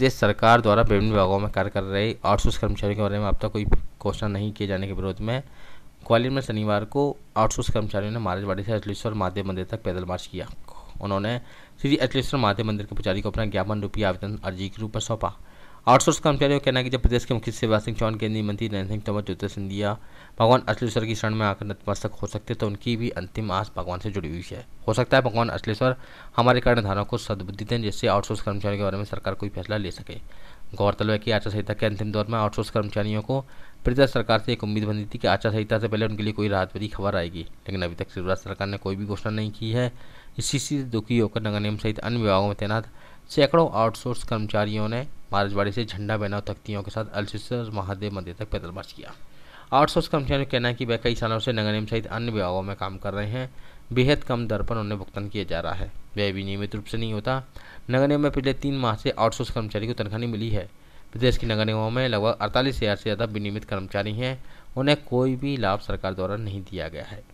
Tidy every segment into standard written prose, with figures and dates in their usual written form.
प्रदेश सरकार द्वारा विभिन्न विभागों में कार्य कर रहे आउटसोर्स कर्मचारियों के बारे में अब तक कोई घोषणा नहीं किए जाने के विरोध में ग्वालियर में शनिवार को आउटसोर्स कर्मचारियों ने महाराजवाड़ी से अचलेश्वर महादेव मंदिर तक पैदल मार्च किया। उन्होंने श्री अचलेश्वर महादेव मंदिर के पुजारी को अपना ज्ञापन रूपी आवेदन अर्जी के रूप में सौंपा। आउटसोर्स कर्मचारियों का कहना है कि जब प्रदेश के मुख्य शिवराज सिंह चौहान, केंद्रीय मंत्री नरेंद्र सिंह तोमर, ज्योतिरादित्य सिंधिया भगवान अचलेश्वर की शरण में आकर नतमस्तक हो सकते तो उनकी भी अंतिम आस भगवान से जुड़ी हुई है। हो सकता है भगवान अचलेश्वर हमारे कर्णधारों को सद्बुद्धि दें जिससे आउटसोर्स कर्मचारियों के बारे में सरकार कोई फैसला ले सके। गौरतलब है कि आचार संहिता के अंतिम दौर में आउटसोर्स कर्मचारियों को प्रदेश सरकार से एक उम्मीद बनी थी कि आचार संहिता से पहले उनके लिए कोई राहत भरी खबर आएगी, लेकिन अभी तक शिवराज सरकार ने कोई भी घोषणा नहीं की है। इसी से दुखी होकर नगर निगम सहित अन्य विभागों में तैनात सैकड़ों आउटसोर्स कर्मचारियों ने महाराजवाड़ी से झंडा बनाओ तख्तियों के साथ अचलेश्वर महादेव मंदिर तक पैदल मार्च किया। आउटसोर्स कर्मचारियों का कहना है कि वह कई सालों से नगर निगम सहित अन्य विभागों में काम कर रहे हैं। बेहद कम दर पर उन्हें भुगतान किया जा रहा है, वह भी नियमित रूप से नहीं होता। नगर निगम में पिछले 3 माह से आउटसोर्स कर्मचारी को तनख्वाह नहीं मिली है। प्रदेश की नगर निगमों में लगभग 48,000 से ज़्यादा विनियमित कर्मचारी हैं, उन्हें कोई भी लाभ सरकार द्वारा नहीं दिया गया है।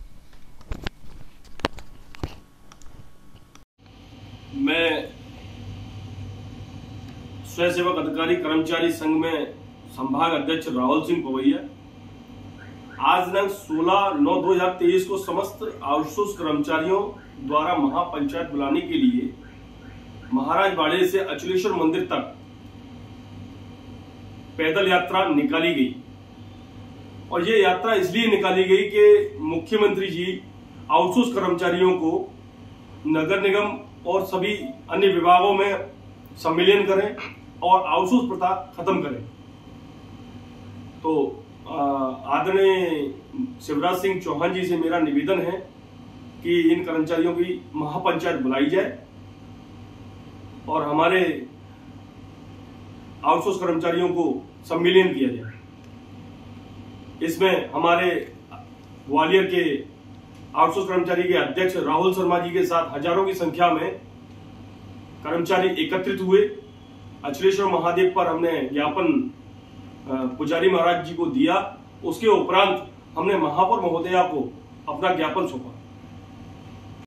मैं स्वयं सेवक अधिकारी कर्मचारी संघ में संभाग अध्यक्ष राहुल सिंह पवैया आज दिनांक 16/9/2023 को समस्त आउटसोर्स कर्मचारियों द्वारा महापंचायत बुलाने के लिए महाराजवाड़ी से अचलेश्वर मंदिर तक पैदल यात्रा निकाली गई। और ये यात्रा इसलिए निकाली गई कि मुख्यमंत्री जी आउटसोर्स कर्मचारियों को नगर निगम और सभी अन्य विभागों में सम्मिलन करें और आउटसोर्स प्रथा खत्म करें। तो आदरणीय शिवराज सिंह चौहान जी से मेरा निवेदन है कि इन कर्मचारियों की महापंचायत बुलाई जाए और हमारे आउटसोर्स कर्मचारियों को सम्मिलन किया जाए। इसमें हमारे ग्वालियर के आउटसोर्स कर्मचारी के अध्यक्ष राहुल शर्मा जी के साथ हजारों की संख्या में कर्मचारी एकत्रित हुए। अचलेश्वर महादेव पर हमने ज्ञापन पुजारी महाराज जी को दिया। उसके उपरांत हमने महापौर महोदया को अपना ज्ञापन सौंपा।